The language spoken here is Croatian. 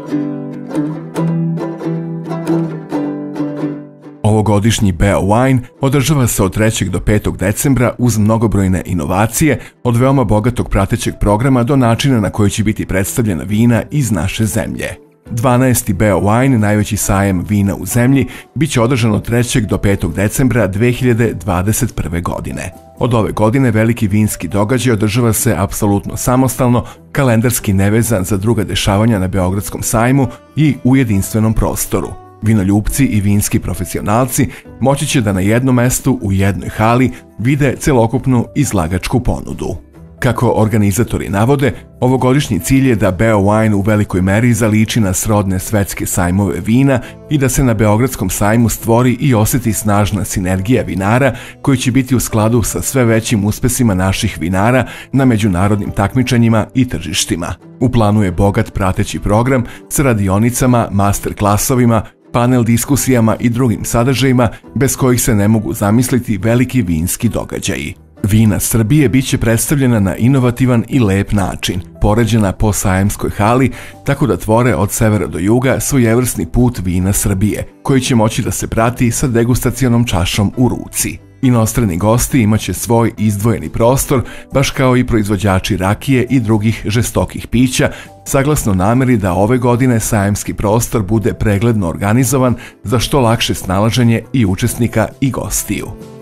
Ovogodišnji Beowine održava se od 3. do 5. decembra uz mnogobrojne inovacije, od veoma bogatog pratećeg programa do načina na koji će biti predstavljena vina iz naše zemlje. 12. Beowine, najveći sajam vina u zemlji, bit će održan od 3. do 5. decembra 2021. godine. Od ove godine veliki vinski događaj održava se apsolutno samostalno, kalendarski nevezan za druga dešavanja na Beogradskom sajmu i u jedinstvenom prostoru. Vinoljupci i vinski profesionalci moći će da na jednom mestu u jednoj hali vide celokupnu izlagačku ponudu. Kako organizatori navode, ovogodišnji cilj je da Beowine u velikoj meri zaliči na srodne svetske sajmove vina i da se na Beogradskom sajmu stvori i osjeti snažna sinergija vinara koji će biti u skladu sa sve većim uspesima naših vinara na međunarodnim takmičenjima i tržištima. U planu je bogat prateći program sa radionicama, master klasovima, panel diskusijama i drugim sadržajima bez kojih se ne mogu zamisliti veliki vinski događaji. Vina Srbije bit će predstavljena na inovativan i lep način, poređena po sajamskoj hali, tako da tvore od severa do juga svojevrsni put vina Srbije, koji će moći da se prati sa degustacionom čašom u ruci. Inostrani gosti imaće svoj izdvojeni prostor, baš kao i proizvođači rakije i drugih žestokih pića, saglasno nameri da ove godine sajamski prostor bude pregledno organizovan za što lakše snalaženje i učesnika i gostiju.